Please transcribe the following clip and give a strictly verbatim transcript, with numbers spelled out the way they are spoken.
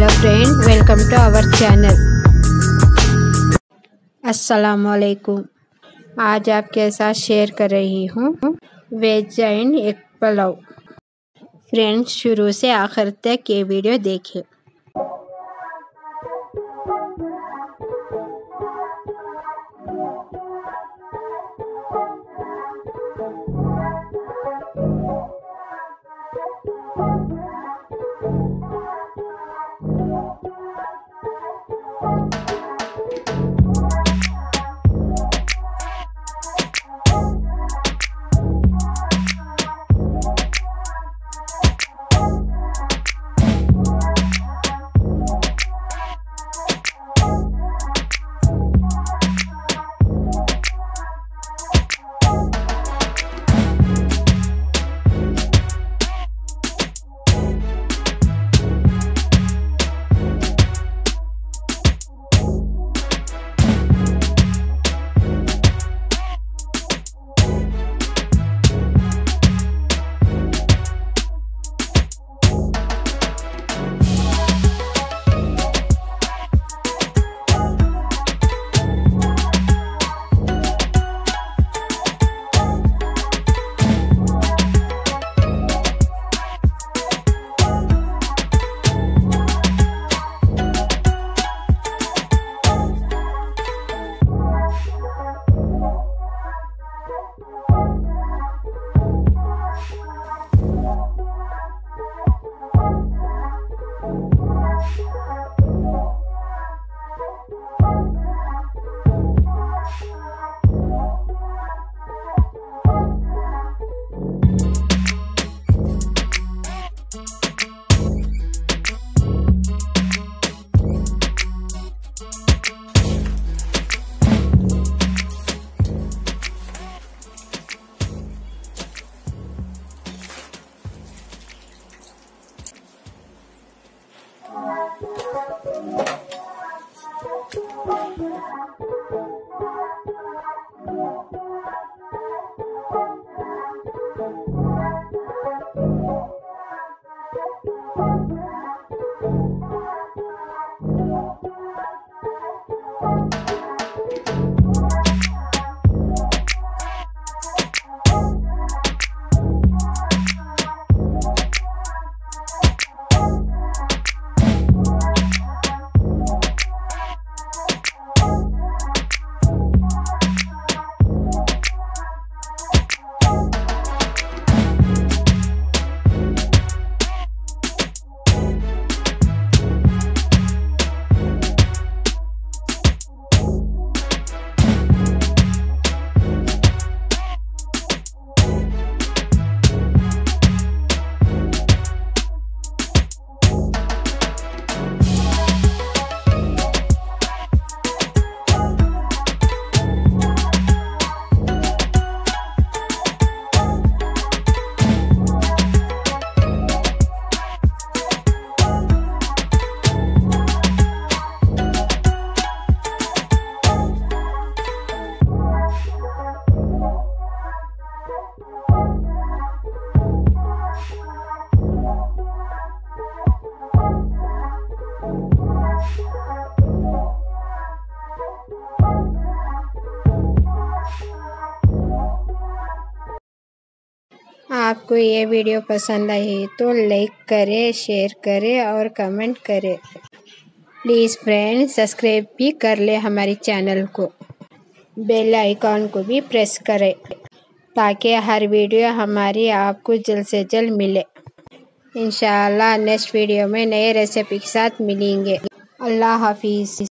Hello friend, welcome to our channel. अस्सलामुअलैकुम। आज आपके साथ शेयर कर रही हूँ veg and egg pulao. Friends, शुरू से आखिर तक ये वीडियो देखें। आपको ये वीडियो पसंद आई तो लाइक करें, शेयर करें और कमेंट करें। प्लीज़ फ्रेंड्स, सब्सक्राइब भी कर ले हमारे चैनल को। बेल आइकॉन को भी प्रेस करें ताकि हर वीडियो हमारी आपको जल्द से जल्द मिले। इंशाअल्लाह नेक्स्ट वीडियो में नए रेसिपी के साथ मिलेंगे। अल्लाह हाफिज़।